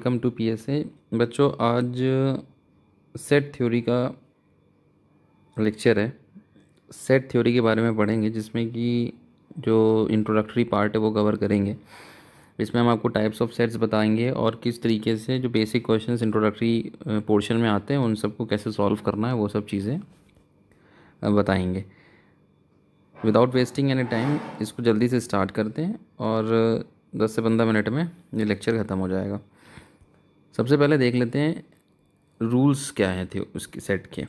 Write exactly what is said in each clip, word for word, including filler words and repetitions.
Welcome to PSA. बच्चों, आज set theory का लेक्चर है। सेट थ्योरी के बारे में पढ़ेंगे, जिसमें कि जो इंट्रोडक्टरी पार्ट है वो कवर करेंगे। इसमें हम आपको टाइप्स ऑफ सेट्स बताएंगे और किस तरीके से जो बेसिक क्वेश्चंस इंट्रोडक्टरी पोर्शन में आते हैं उन सबको कैसे सॉल्व करना है, वो सब चीज़ें बताएंगे। विदाउट वेस्टिंग एनी टाइम इसको जल्दी से स्टार्ट करते हैं और दस से पंद्रह मिनट में ये लेक्चर ख़त्म हो जाएगा। सबसे पहले देख लेते हैं रूल्स क्या हैं थे उसके सेट के।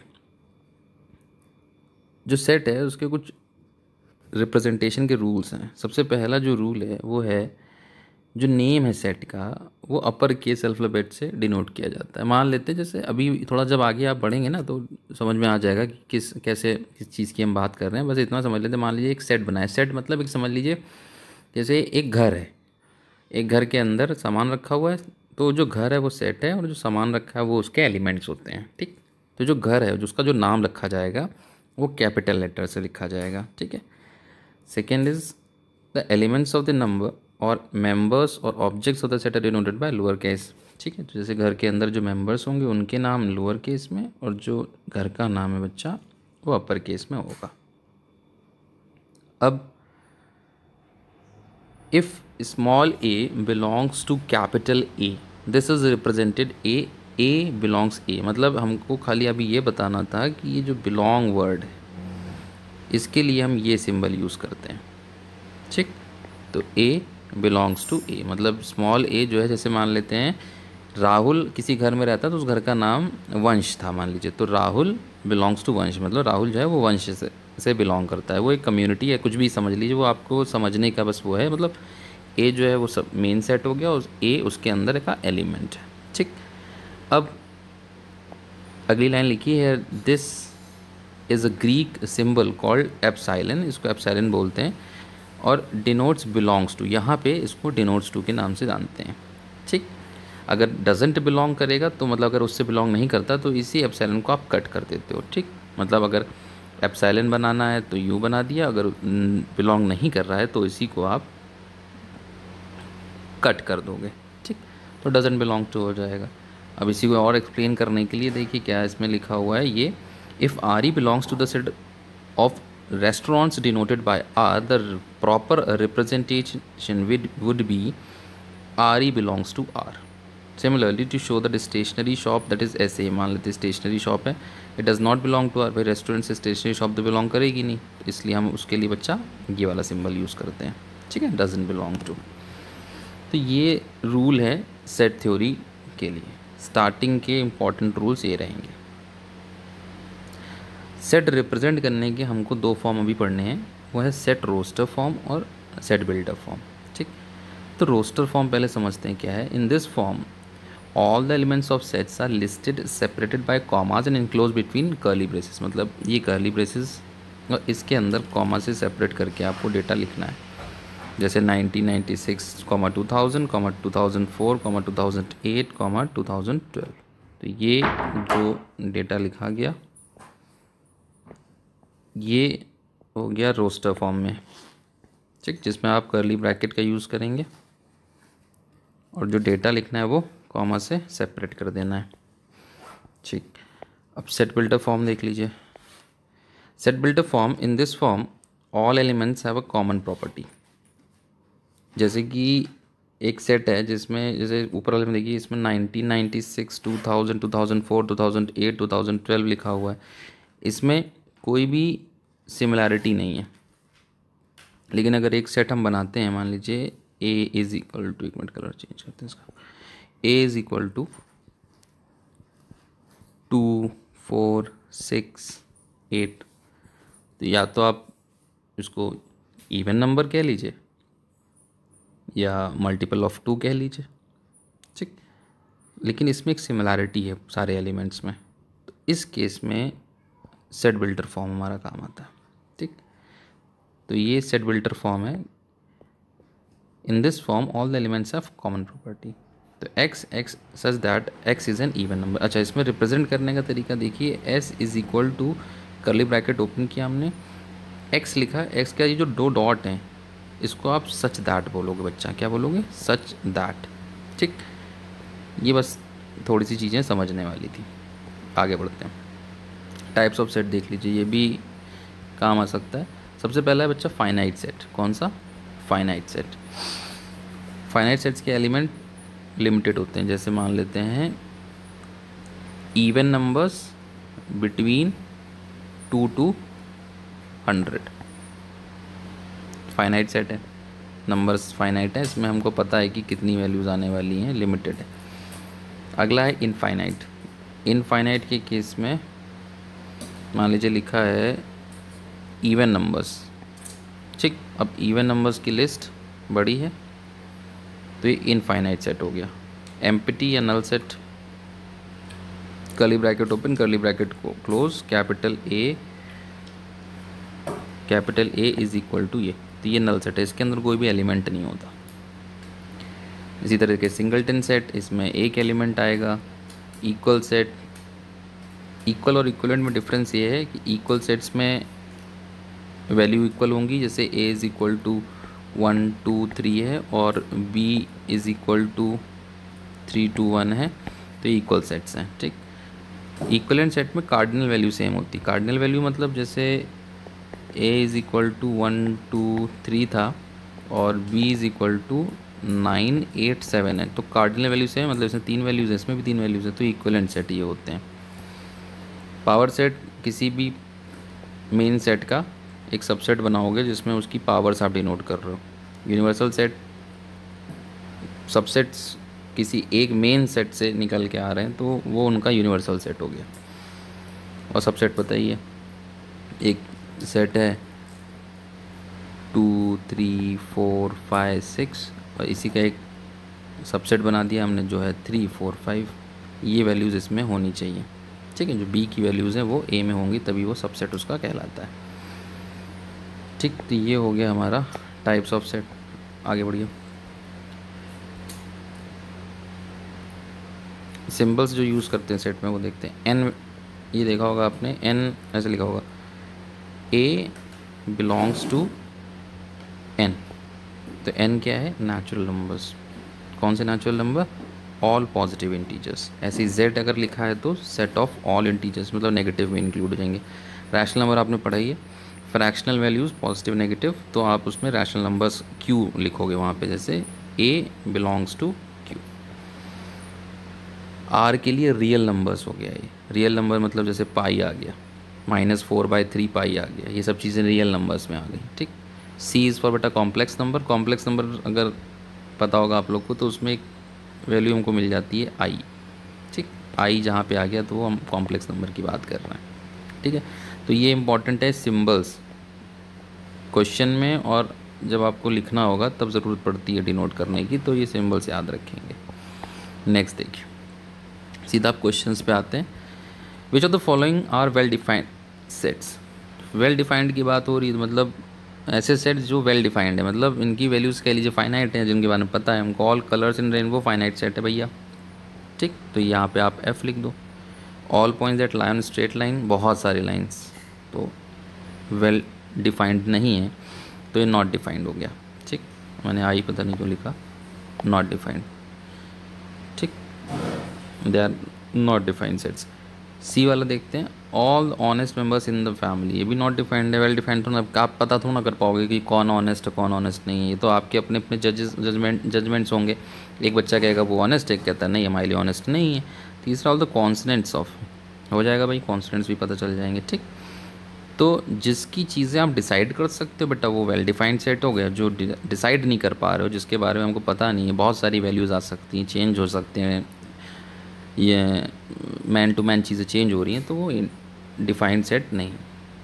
जो सेट है उसके कुछ रिप्रेजेंटेशन के रूल्स हैं। सबसे पहला जो रूल है वो है, जो नेम है सेट का वो अपर केस अल्फ़ाबेट से डिनोट किया जाता है। मान लेते हैं जैसे अभी थोड़ा जब आगे आप बढ़ेंगे ना तो समझ में आ जाएगा कि किस कैसे किस चीज़ की हम बात कर रहे हैं। बस इतना समझ लेते हैं। मान लीजिए एक सेट बनाए। सेट मतलब एक समझ लीजिए जैसे एक घर है, एक घर के अंदर सामान रखा हुआ है, तो जो घर है वो सेट है और जो सामान रखा है वो उसके एलिमेंट्स होते हैं। ठीक, तो जो घर है, जो उसका जो नाम रखा जाएगा वो कैपिटल लेटर से लिखा जाएगा। ठीक है। Second is the elements of the number और मेंबर्स और objects of the set are denoted by lower case. ठीक है, तो जैसे घर के अंदर जो मेंबर्स होंगे उनके नाम लोअर केस में और जो घर का नाम है बच्चा वो अपर केस में होगा। अब if small A belongs to capital A, this is represented A, A belongs A. मतलब हमको खाली अभी ये बताना था कि ये जो बिलोंग वर्ड है इसके लिए हम ये सिंबल यूज़ करते हैं। ठीक, तो ए बिलोंग्स टू ए मतलब स्मॉल ए जो है, जैसे मान लेते हैं राहुल किसी घर में रहता है तो उस घर का नाम वंश था मान लीजिए, तो राहुल बिलोंग्स टू वंश मतलब राहुल जो है वो वंश से से बिलोंग करता है। वो एक कम्युनिटी है, कुछ भी समझ लीजिए, वो आपको समझने का बस वो है। मतलब ए जो है वो सब मेन सेट हो गया और ए उसके अंदर का एलिमेंट है। ठीक, अब अगली लाइन लिखी है, this is a Greek symbol called epsilon. इसको एप्साइलन बोलते हैं और डिनोट्स बिलोंग्स टू, यहाँ पे इसको डिनोट्स टू के नाम से जानते हैं। ठीक, अगर डजेंट बिलोंग करेगा तो मतलब अगर उससे बिलोंग नहीं करता तो इसी एप्साइलन को आप कट कर देते हो। ठीक, मतलब अगर एप्साइलन बनाना है तो यू बना दिया, अगर बिलोंग नहीं कर रहा है तो इसी को आप कट कर दोगे। ठीक, तो डजेंट बिलोंग टू हो जाएगा। अब इसी को और एक्सप्लेन करने के लिए देखिए क्या इसमें लिखा हुआ है, ये if R E belongs to the set of restaurants denoted by R, the proper representation would, would be R E belongs to R. Similarly, to show that stationery shop, that is S A, मान लेते stationery shop है, it does not belong to R। भाई restaurant से stationery shop तो belong करेगी नहीं, तो इसलिए हम उसके लिए बच्चा ये वाला सिंबल यूज़ करते हैं। ठीक है, doesn't belong to। तो ये रूल है सेट थ्योरी के लिए। स्टार्टिंग के इंपॉर्टेंट रूल्स ये रहेंगे। सेट रिप्रेजेंट करने के हमको दो फॉर्म अभी पढ़ने हैं, वो है सेट रोस्टर फॉर्म और सेट बिल्डर फॉर्म। ठीक, तो रोस्टर फॉर्म पहले समझते हैं क्या है। In this form all the elements of sets are listed separated by commas and enclose between curly braces. मतलब ये कर्ली ब्रेसेस और इसके अंदर कॉमा से सेपरेट करके आपको डेटा लिखना है। जैसे nineteen ninety six comma two thousand comma two thousand four comma two thousand eight comma two thousand twelve. तो ये जो डेटा लिखा गया ये हो गया रोस्टर फॉर्म में। ठीक, जिसमें आप कर्ली ब्रैकेट का यूज़ करेंगे और जो डेटा लिखना है वो कॉमा से सेपरेट कर देना है। ठीक, अब सेट बिल्डर फॉर्म देख लीजिए। Set builder form, in this form all elements have a common property. जैसे कि एक सेट है जिसमें जैसे ऊपर वाले में देखिए, इसमें nineteen ninety six, two thousand, two thousand four, two thousand eight, two thousand twelve लिखा हुआ है। इसमें कोई भी सिमिलैरिटी नहीं है। लेकिन अगर एक सेट हम बनाते हैं, मान लीजिए ए इज़ इक्वल टू, एक मिनट कलर चेंज करते हैं इसका, A is equal to two, four, six, eight, तो या तो आप इसको इवन नंबर कह लीजिए या मल्टीपल ऑफ टू कह लीजिए। ठीक, लेकिन इसमें एक सिमिलैरिटी है सारे एलिमेंट्स में, तो इस केस में सेट बिल्डर फॉर्म हमारा काम आता है। ठीक, तो ये सेट बिल्डर फॉर्म है। In this form all the elements have common property. तो x x such that x is an even number. अच्छा, इसमें रिप्रेजेंट करने का तरीका देखिए, s is equal to curly bracket open किया हमने, x लिखा, x का ये जो दो डॉट हैं इसको आप सच दैट बोलोगे बच्चा। क्या बोलोगे? Such that. ठीक, ये बस थोड़ी सी चीज़ें समझने वाली थी। आगे बढ़ते हैं। टाइप्स ऑफ सेट देख लीजिए, ये भी काम आ सकता है। सबसे पहला है बच्चा फाइनाइट सेट। कौन सा? Finite set. फाइनाइट सेट्स के एलिमेंट लिमिटेड होते हैं। जैसे मान लेते हैं even numbers between two two hundred, finite set है। नंबर्स फाइनाइट है, इसमें हमको पता है कि कितनी वैल्यूज़ आने वाली हैं, लिमिटेड है। अगला है इनफाइनाइट। इनफाइनाइट के केस में मान लीजिए लिखा है इवन नंबर्स, ठीक। अब इवन नंबर्स की लिस्ट बड़ी है तो ये इनफाइनाइट सेट हो गया। एम्प्टी या null set, curly bracket open curly bracket को close, capital A capital A is equal to ये, तो ये नल सेट है, इसके अंदर कोई भी एलिमेंट नहीं होता। इसी तरह के सिंगलटन सेट, इसमें एक एलिमेंट आएगा। इक्वल सेट, इक्वल और इक्वलेंट में डिफरेंस ये है कि इक्वल सेट्स में वैल्यू इक्वल होंगी, जैसे A is equal to one two three है और B is equal to three two one है, तो इक्वल सेट्स हैं, ठीक। इक्वलेंट सेट में कार्डिनल वैल्यू सेम होती। कार्डिनल वैल्यू मतलब जैसे A is equal to one two three था और B is equal to nine eight seven है, तो कार्डिनल वैल्यू सेम, मतलब इसमें तीन वैल्यूज़ है, इसमें भी तीन वैल्यूज़ है, तो इक्वलेंट सेट ये होते हैं। पावर सेट, किसी भी मेन सेट का एक सबसेट बनाओगे जिसमें उसकी पावर्स आप डिनोट कर रहे हो। यूनिवर्सल सेट, सबसेट्स किसी एक मेन सेट से निकल के आ रहे हैं तो वो उनका यूनिवर्सल सेट हो गया। और सबसेट पता ही है, एक सेट है two three four five six और इसी का एक सबसेट बना दिया हमने जो है थ्री फोर फाइव, ये वैल्यूज़ इसमें होनी चाहिए, ठीक है। जो बी की वैल्यूज़ हैं वो ए में होंगी, तभी वो सबसेट उसका कहलाता है, ठीक। तो ये हो गया हमारा टाइप्स ऑफ सेट। आगे बढ़िए। सिंबल्स जो यूज़ करते हैं सेट में वो देखते हैं। एन, ये देखा होगा आपने, एन ऐसे लिखा होगा, ए बिलोंग्स टू एन, तो एन क्या है? Natural numbers. कौन से natural number? All positive integers. ऐसे जेड अगर लिखा है तो सेट ऑफ ऑल इंटीजर्स, मतलब नेगेटिव में इंक्लूड हो जाएंगे। रैशनल नंबर आपने पढ़ाई है, फ्रैक्शनल वैल्यूज़ पॉजिटिव नेगेटिव, तो आप उसमें रैशनल नंबर्स क्यू लिखोगे वहाँ पे, जैसे A belongs to Q. R के लिए रियल नंबर्स हो गया ये, रियल नंबर मतलब जैसे पाई आ गया, minus four by three pi आ गया, ये सब चीज़ें रियल नंबर्स में आ गई, ठीक। सी इज़ फॉर बेटा कॉम्प्लेक्स नंबर। कॉम्प्लेक्स नंबर अगर पता होगा आप लोग को तो उसमें एक वैल्यू हमको मिल जाती है आई, ठीक। आई जहाँ पे आ गया तो वो हम कॉम्प्लेक्स नंबर की बात कर रहे हैं, ठीक है। तो ये इंपॉर्टेंट है सिंबल्स क्वेश्चन में, और जब आपको लिखना होगा तब ज़रूरत पड़ती है डिनोट करने की, तो ये सिंबल्स याद रखेंगे। नेक्स्ट देखिए, सीधा आप क्वेश्चंस पे आते हैं। Which of the following are well defined sets. Well defined की बात हो रही है, मतलब ऐसे सेट्स जो वेल डिफाइंड है, मतलब इनकी वैल्यूज़ कह लीजिए फाइनाइट हैं, जिनके बारे में पता है हमको। All colours in rainbow finite set है भैया, ठीक। तो यहाँ पे आप एफ लिख दो। All points at line straight line, बहुत सारी लाइंस, तो वेल डिफाइंड नहीं है, तो ये नॉट डिफाइंड हो गया, ठीक। मैंने आई पता नहीं क्यों लिखा, नॉट डिफाइंड, ठीक। They are not defined sets. C वाला देखते हैं, all honest members in the family, ये भी नॉट डिफाइंड है। वेल डिफाइंड तो आप पता थोड़ा ना कर पाओगे कि कौन ऑनेस्ट है कौन ऑनेस्ट नहीं है, ये तो आपके अपने अपने जजेस जजमेंट जजमेंट्स होंगे। एक बच्चा कहेगा वो ऑनेस्ट है, कहता है नहीं हमारे लिए ऑनेस्ट नहीं है। तीसरा ऑल द कॉन्सनेंट्स ऑफ, हो जाएगा भाई, कॉन्सनेंट्स भी पता चल जाएंगे, ठीक। तो जिसकी चीज़ें आप डिसाइड कर सकते हो बेटा वो वेल डिफाइंड सेट हो गया। जो डिसाइड नहीं कर पा रहे हो, जिसके बारे में हमको पता नहीं है, बहुत सारी वैल्यूज़ आ सकती हैं, चेंज हो सकते हैं, ये मैन टू मैन चीज़ें चेंज हो रही हैं, तो वो डिफाइंड सेट नहीं।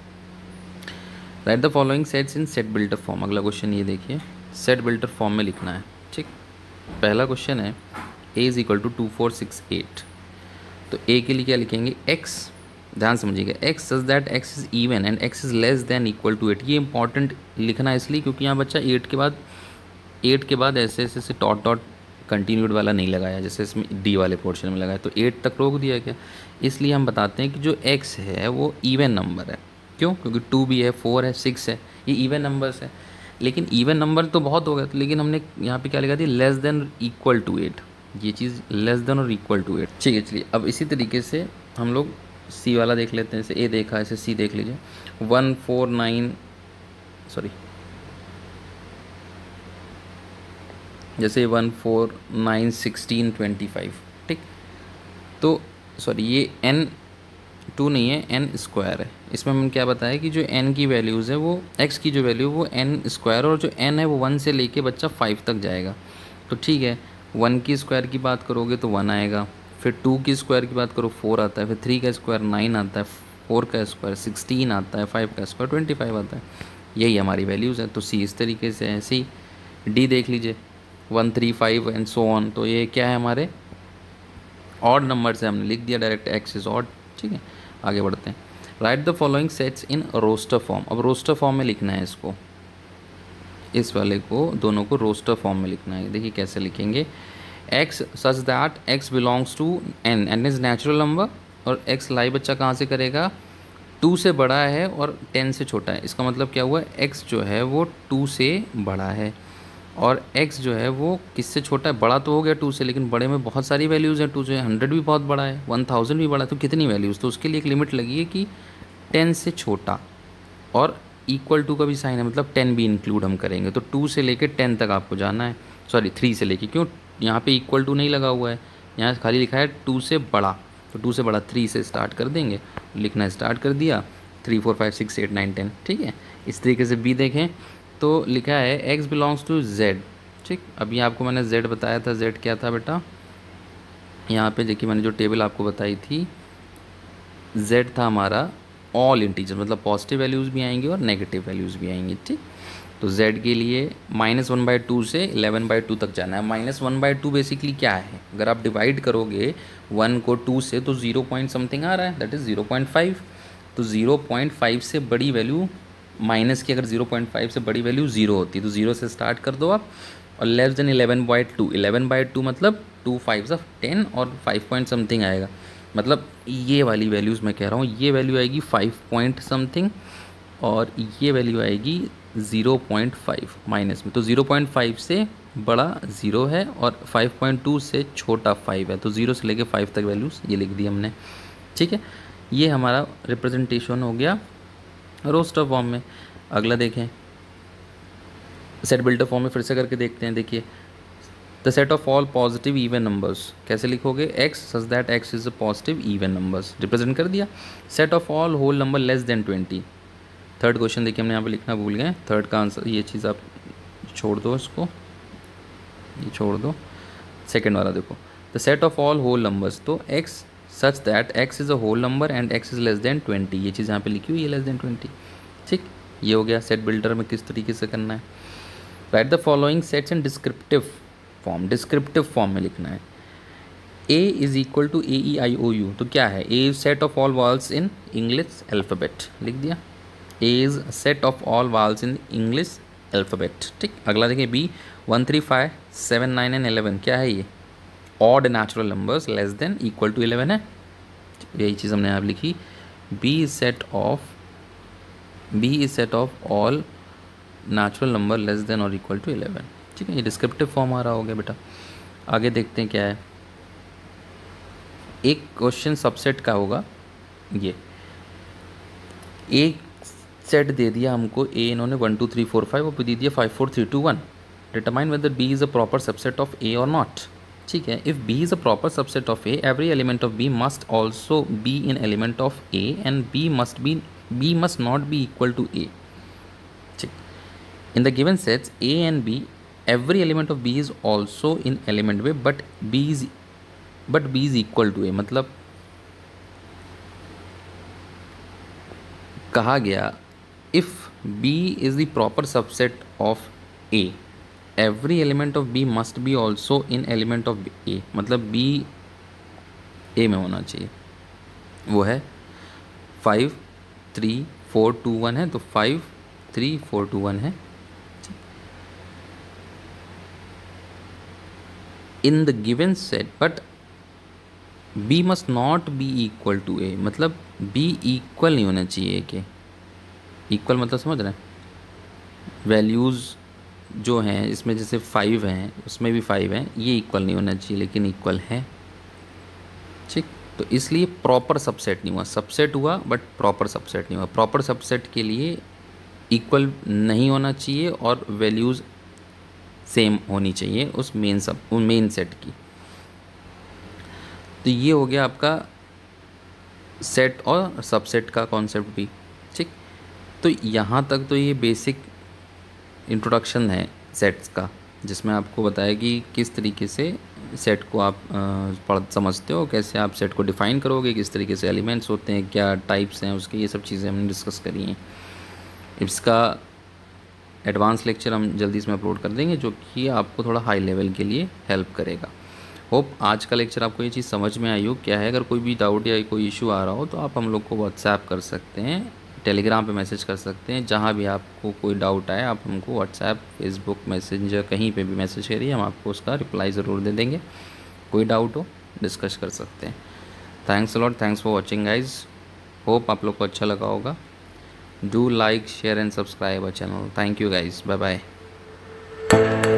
Write the following sets in set builder form. अगला क्वेश्चन ये देखिए, सेट बिल्टर फॉर्म में लिखना है, ठीक। पहला क्वेश्चन है A is equal to two four six eight, तो ए के लिए क्या लिखेंगे? एक्स, ध्यान समझिएगा, x such that x is even and x is less than equal to eight. ये इंपॉर्टेंट लिखना है इसलिए क्योंकि यहाँ बच्चा एट के बाद एट के बाद ऐसे ऐसे ऐसे डॉट डॉट कंटिन्यूड वाला नहीं लगाया, जैसे इसमें डी वाले पोर्शन में लगाया, तो एट तक रोक दिया गया। इसलिए हम बताते हैं कि जो एक्स है वो इवन नंबर है। क्यों? क्योंकि टू भी है, फोर है, सिक्स है, ये इवन नंबर्स है। लेकिन इवन नंबर तो बहुत हो गया, तो लेकिन हमने यहाँ पे क्या लिखा दिया? Less than equal to eight. ये चीज़ लेस देन और इक्वल टू एट। ठीक है, चलिए अब इसी तरीके से हम लोग सी वाला देख लेते हैं। जैसे ए देखा, ऐसे सी देख लीजिए। वन फोर नाइन सॉरी जैसे one four nine sixteen twenty five. ठीक, तो सॉरी ये एन टू नहीं है, एन स्क्वायर है। इसमें हमने क्या बताया कि जो एन की वैल्यूज़ है वो एक्स की जो वैल्यू वो एन स्क्वायर, और जो एन है वो वन से लेके बच्चा फाइव तक जाएगा। तो ठीक है, वन की स्क्वायर की बात करोगे तो वन आएगा, फिर टू की स्क्वायर की बात करो फोर आता है, फिर थ्री का स्क्वायर नाइन आता है, फोर का स्क्वायर सिक्सटीन आता है, फाइव का स्क्वायर ट्वेंटी फाइव आता है। यही हमारी वैल्यूज़ है। तो सी इस तरीके से है। सी डी देख लीजिए, one three five and so on. तो ये क्या है, हमारे ऑड नंबर से हमने लिख दिया डायरेक्ट, एक्स इज ऑड। ठीक है, आगे बढ़ते हैं। Write the following sets in roster form. अब रोस्टर फॉर्म में लिखना है इसको, इस वाले को दोनों को रोस्टर फॉर्म में लिखना है। देखिए कैसे लिखेंगे। X such that x belongs to N, N is natural number, और एक्स लाई बच्चा कहाँ से करेगा, टू से बड़ा है और टेन से छोटा है। इसका मतलब क्या हुआ, एक्स जो है वो टू से बड़ा है, और x जो है वो किससे छोटा है, बड़ा तो हो गया टू से, लेकिन बड़े में बहुत सारी वैल्यूज़ हैं। टू से हंड्रेड भी बहुत बड़ा है, वन थाउजेंड भी बड़ा है, तो कितनी वैल्यूज़, तो उसके लिए एक लिमिट लगी है कि टेन से छोटा, और इक्वल टू का भी साइन है, मतलब टेन भी इंक्लूड हम करेंगे। तो टू से लेकर टेन तक आपको जाना है, सॉरी थ्री से लेके, क्यों यहाँ पे इक्वल टू नहीं लगा हुआ है, यहाँ खाली लिखा है टू से बड़ा। तो टू से बड़ा थ्री से स्टार्ट कर देंगे, लिखना स्टार्ट कर दिया, three four five six eight nine ten. ठीक है, इस तरीके से बी देखें तो लिखा है x बिलोंग्स टू z। ठीक, अभी आपको मैंने z बताया था, z क्या था बेटा, यहाँ पे देखिए मैंने जो टेबल आपको बताई थी, z था हमारा ऑल इंटीजर, मतलब पॉजिटिव वैल्यूज़ भी आएंगी और नेगेटिव वैल्यूज़ भी आएंगी। ठीक, तो z के लिए माइनस वन बाई टू से इलेवन बाई टू तक जाना है। Minus one by two basically क्या है, अगर आप डिवाइड करोगे वन को टू से तो ज़ीरो पॉइंट समथिंग आ रहा है, that is zero point five. तो ज़ीरो पॉइंट फाइव से बड़ी वैल्यू माइनस की, अगर ज़ीरो पॉइंट फाइव से बड़ी वैल्यू ज़ीरो होती है तो ज़ीरो से स्टार्ट कर दो आप, और less than eleven by two, eleven by two मतलब टू फाइव ऑफ टेन, और फाइव पॉइंट समथिंग आएगा, मतलब ये वाली वैल्यूज़ मैं कह रहा हूँ, ये वैल्यू आएगी फाइव पॉइंट समथिंग, और ये वैल्यू आएगी ज़ीरो पॉइंट फाइव माइनस में। तो ज़ीरो पॉइंट फाइव से बड़ा ज़ीरो है, और फाइव पॉइंट टू से छोटा फाइव है, तो ज़ीरो से लेके फाइव तक वैल्यूज़ ये लिख दी हमने। ठीक है, ये हमारा रिप्रेजेंटेशन हो गया रोस्टर फॉर्म में। अगला देखें, सेट बिल्डर फॉर्म में फिर से करके देखते हैं। देखिए, the set of all positive even numbers, कैसे लिखोगे, x such that x is a positive even numbers, represent कर दिया। Set of all whole number less than twenty. Third question देखिए, हमने यहाँ पे लिखना भूल गए, थर्ड का आंसर, ये चीज़ आप छोड़ दो, इसको ये छोड़ दो, सेकेंड वाला देखो, the set of all whole numbers, तो x such that x is a whole number and x is less than twenty, ये चीज़ यहाँ पे लिखी हुई है, लेस देन ट्वेंटी। ठीक, ये हो गया सेट बिल्डर में किस तरीके से करना है। Write the following sets in descriptive form, descriptive form में लिखना है। A is equal to A E I O U, तो क्या है, A is set of all vowels in English alphabet, लिख दिया, A is set of all vowels in English alphabet. ठीक, अगला देखिए, B one three five seven nine and eleven, क्या है ये, odd natural numbers less than equal to eleven है, यही चीज़ हमने यहाँ लिखी। B is set of B is set of all natural number less than और इक्वल टू इलेवन। ठीक है, ये डिस्क्रिप्टिव फॉर्म आ रहा हो गया बेटा। आगे देखते हैं क्या है, एक क्वेश्चन सबसेट का होगा, ये एक सेट दे दिया हमको, ए इन्होंने one two three four five, और दे दिया five four three two one, determine whether B is a proper subset of A और नॉट। ठीक है, if B is a proper subset of A, every element of B must also be in element of A, and B must be B must not be equal to A. ठीक, in the given sets A and B, every element of B is also in element way, but B is but B is equal to A, मतलब कहा गया if B is the proper subset of A, every element of B must be also in element of A, मतलब B A में होना चाहिए। वो है five three four two one है, तो five three four two one है। In the given set, but B must not be equal to A, मतलब बी इक्वल नहीं होना चाहिए के, इक्वल मतलब समझ रहे हैं, वैल्यूज़ जो हैं इसमें जैसे फाइव हैं, उसमें भी फाइव हैं, ये इक्वल नहीं होना चाहिए लेकिन इक्वल है, ठीक। तो इसलिए प्रॉपर सबसेट नहीं हुआ, सबसेट हुआ बट प्रॉपर सबसेट नहीं हुआ। प्रॉपर सबसेट के लिए इक्वल नहीं होना चाहिए और वैल्यूज़ सेम होनी चाहिए उस मेन सब उस मेन सेट की। तो ये हो गया आपका सेट और सबसेट का कॉन्सेप्ट भी, ठीक। तो यहाँ तक तो ये बेसिक इंट्रोडक्शन है सेट्स का, जिसमें आपको बताया कि किस तरीके से सेट को आप पढ़ समझते हो, कैसे आप सेट को डिफ़ाइन करोगे, किस तरीके से एलिमेंट्स होते हैं, क्या टाइप्स हैं उसके, ये सब चीज़ें हमने डिस्कस करी हैं। इसका एडवांस लेक्चर हम जल्दी इसमें अपलोड कर देंगे जो कि आपको थोड़ा हाई लेवल के लिए हेल्प करेगा। होप आज का लेक्चर आपको ये चीज़ समझ में आई हो क्या है। अगर कोई भी डाउट या कोई इशू आ रहा हो तो आप हम लोग को व्हाट्सएप कर सकते हैं, टेलीग्राम पे मैसेज कर सकते हैं, जहाँ भी आपको कोई डाउट आए आप हमको व्हाट्सएप, फेसबुक, मैसेंजर कहीं पे भी मैसेज करिए, हम आपको उसका रिप्लाई ज़रूर दे देंगे। कोई डाउट हो डिस्कस कर सकते हैं। Thanks a lot, thanks for watching guys. Hope आप लोग को अच्छा लगा होगा। Do like, share and subscribe our channel. Thank you guys, bye bye.